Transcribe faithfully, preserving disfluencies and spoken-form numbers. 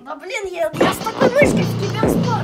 Да блин, я, я с такой мышкой в киберспорт